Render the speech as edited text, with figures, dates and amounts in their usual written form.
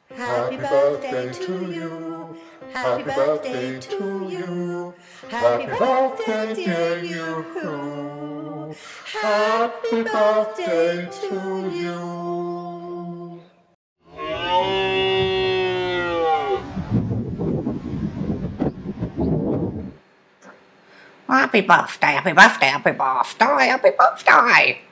Happy birthday to you. Happy birthday to you. Happy birthday, dear you. Happy birthday to you. Happy birthday, happy birthday, happy birthday, happy birthday.